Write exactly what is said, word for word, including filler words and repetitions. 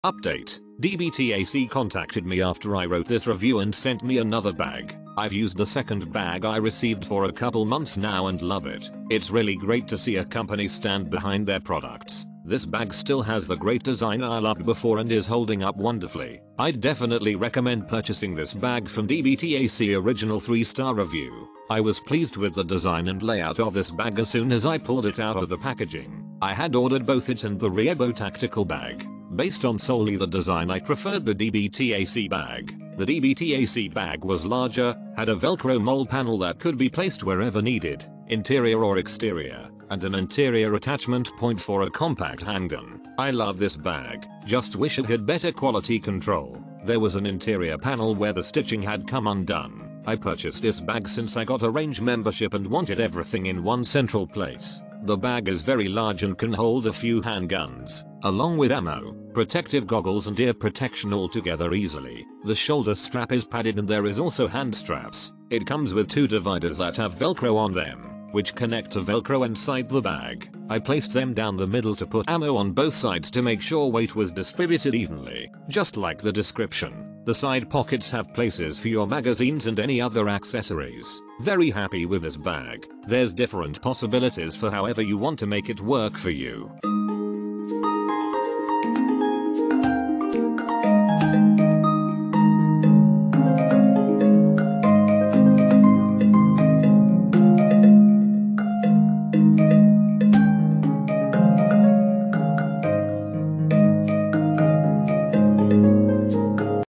Update. D B T A C contacted me after I wrote this review and sent me another bag. I've used the second bag I received for a couple months now and love it. It's really great to see a company stand behind their products. This bag still has the great design I loved before and is holding up wonderfully. I'd definitely recommend purchasing this bag from D B T A C original three star review. I was pleased with the design and layout of this bag as soon as I pulled it out of the packaging. I had ordered both it and the Riego tactical bag. Based on solely the design, I preferred the D B T A C bag. The D B T A C bag was larger, had a velcro mole panel that could be placed wherever needed, interior or exterior, and an interior attachment point for a compact handgun. I love this bag, just wish it had better quality control. There was an interior panel where the stitching had come undone. I purchased this bag since I got a range membership and wanted everything in one central place. The bag is very large and can hold a few handguns, along with ammo, protective goggles and ear protection all together easily. The shoulder strap is padded and there is also hand straps. It comes with two dividers that have velcro on them, which connect to velcro inside the bag. I placed them down the middle to put ammo on both sides to make sure weight was distributed evenly, just like the description. The side pockets have places for your magazines and any other accessories. Very happy with this bag. There's different possibilities for however you want to make it work for you.